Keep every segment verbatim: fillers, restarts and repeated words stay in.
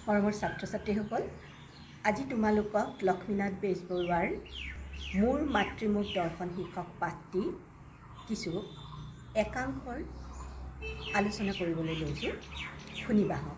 মৰমৰ ছাত্ৰ ছাত্ৰীসকল, আজি তোমালোকক লক্ষ্মীনাথ বেজবৰুৱাৰ মোৰ মাতৃমুখ দৰ্শন শীৰ্ষক পাঠটি কিছু একাংশৰ আলোচনা কৰিবলৈ লৈছোঁ। শুনিবা হওক।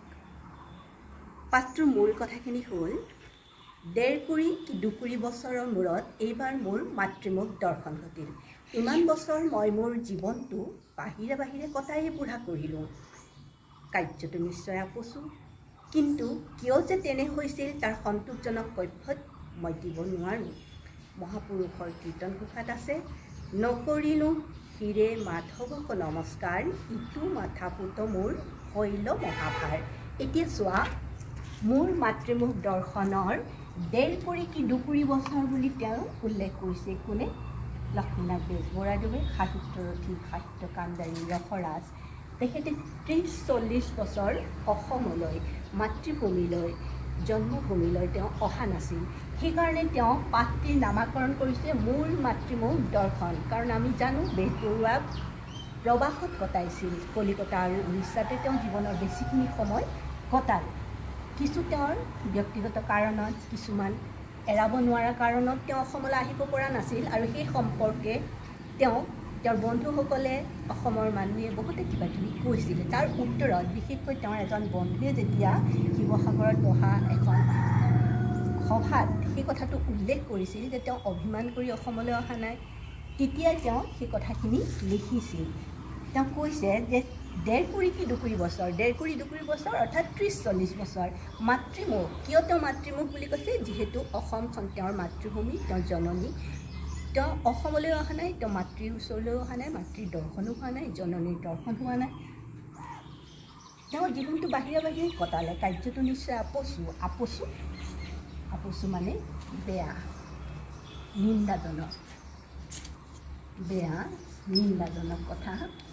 পাঠটোৰ মূল কথাখিনি হ'ল, ডেৰ কুৰি কি দুকুৰি বছৰৰ মূৰত এইবাৰ মোৰ মাতৃমুখ দৰ্শন ঘটিল। ইমান বছৰ মই মোৰ জীৱনটো বাহিৰে বাহিৰে কটায়ে বুঢ়া কৰিলোঁ। কাৰ্যটো নিশ্চয় আপচো, কিন্তু কিয় যে তেনে হৈছিল তাৰ সন্তোষজনক কৈফত মই দিব নোৱাৰোঁ। মহাপুৰুষৰ কীৰ্তন ঘোষাত আছে, নকৰিলোঁ শিৰে মাধৱক নমস্কাৰ, ইটো মাথা পুত মোৰ শৈল মহাভাৰ। এতিয়া চোৱা, মোৰ মাতৃমুখ দৰ্শনৰ ডেৰ কুৰি কি দুকুৰি বছৰ বুলি তেওঁ উল্লেখ কৰিছে। কোনে? লক্ষ্মীনাথ বেজবৰুৱাদেৱে, সাহিত্যৰথী, সাহিত্য কাণ্ডাৰী, ৰসৰাজ। তেখেতে ত্ৰিছ চল্লিছ বছৰ অসমলৈ, মাতৃভূমিলৈ, জন্মভূমিলৈ তেওঁ অহা নাছিল। সেইকাৰণে তেওঁ পাঠটিৰ নামাকৰণ কৰিছে মোৰ মাতৃমুখ দৰ্শন। কাৰণ আমি জানো বেজবৰুৱা প্ৰবাসত কটাইছিল। কলিকতা আৰু উৰিষ্যাতে তেওঁ জীৱনৰ বেছিখিনি সময় কটাল। কিছু তেওঁৰ ব্যক্তিগত কাৰণত, কিছুমান এৰাব নোৱাৰা কাৰণত তেওঁ অসমলৈ আহিব পৰা নাছিল, আৰু সেই সম্পৰ্কে তেওঁ তেওঁৰ বন্ধুসকলে, অসমৰ মানুহে বহুতে কিবা কিবি কৈছিলে। তাৰ উত্তৰত বিশেষকৈ তেওঁৰ এজন বন্ধুৱে যেতিয়া শিৱসাগৰত বহা এখন সভাত সেই কথাটো উল্লেখ কৰিছিল যে তেওঁ অভিমান কৰি অসমলৈ অহা নাই, তেতিয়াই তেওঁ সেই কথাখিনি লিখিছিল। তেওঁ কৈছে যে ডেৰ কুৰি কি দুকুৰি বছৰ, ডেৰ কুৰি দুকুৰি বছৰ অৰ্থাৎ ত্ৰিছ চল্লিছ বছৰ মাতৃমুখ। কিয় তেওঁ মাতৃমুখ বুলি কৈছে? যিহেতু অসমখন তেওঁৰ মাতৃভূমি, তেওঁৰ জননী। তেওঁ অসমলৈ অহা নাই, তেওঁ মাতৃৰ ওচৰলৈও অহা নাই, মাতৃৰ দৰ্শনো হোৱা নাই, জননীৰ দৰ্শন হোৱা নাই। তেওঁ জীৱনটো বাহিৰে বাহিৰে কটালে। কাৰ্যটো নিশ্চয় আপচো। আপচো আপচো মানে বেয়া, নিন্দাজনক, বেয়া নিন্দাজনক কথা।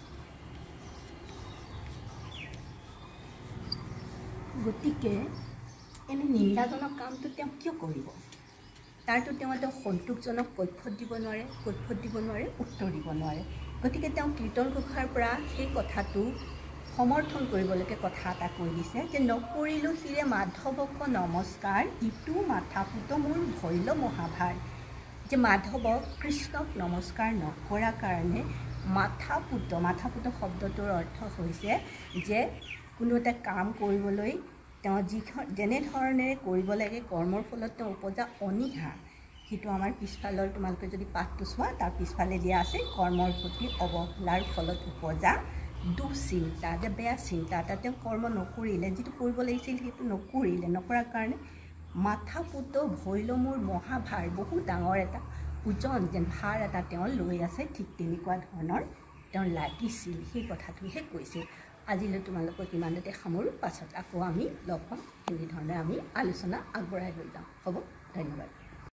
গতিকে এনে নিন্দাজনক কামটো তেওঁ কিয় কৰিব? তাৰতো তেওঁ এটা সন্তোষজনক কৈফত দিব নোৱাৰে, কৈফত দিব নোৱাৰে, উত্তৰ দিব নোৱাৰে। গতিকে তেওঁ কীৰ্তন ঘোষাৰ পৰা সেই কথাটো সমৰ্থন কৰিবলৈকে কথা এটা কৈ দিছে যে নকৰিলোঁ শিৰে মাধৱক নমস্কাৰ, ইটো মাথা পুত মোৰ ভৈল মহাভাৰ। যে মাধৱক, কৃষ্ণক নমস্কাৰ নকৰা কাৰণে মাথা পুত, মাথা পুত শব্দটোৰ অৰ্থ হৈছে যে কোনো এটা কাম কৰিবলৈ তেওঁ যিখন যেনেধৰণেৰে কৰিব লাগে, কৰ্মৰ ফলত তেওঁ উপজা অনীহা, সেইটো আমাৰ পিছফালৰ তোমালোকে যদি পাঠটো চোৱা তাৰ পিছফালে দিয়া আছে, কৰ্মৰ প্ৰতি অৱহেলাৰ ফলত উপজা দুচিন্তা, যে বেয়া চিন্তা এটা। তেওঁ কৰ্ম নকৰিলে, যিটো কৰিব লাগিছিল সেইটো নকৰিলে, নকৰাৰ কাৰণে মাথা পুত ভৈল মোৰ মহাভাৰ, বহুত ডাঙৰ এটা ওজন যেন ভাৰ এটা তেওঁ লৈ আছে, ঠিক তেনেকুৱা ধৰণৰ তেওঁ লাগিছিল। সেই কথাটোহে কৈছে। আজিলৈ তোমালোকক ইমানতে সামৰোঁ। পাছত আকৌ আমি লগ পাম, এনেধৰণে আমি আলোচনা আগবঢ়াই লৈ যাম। হ'ব, ধন্যবাদ।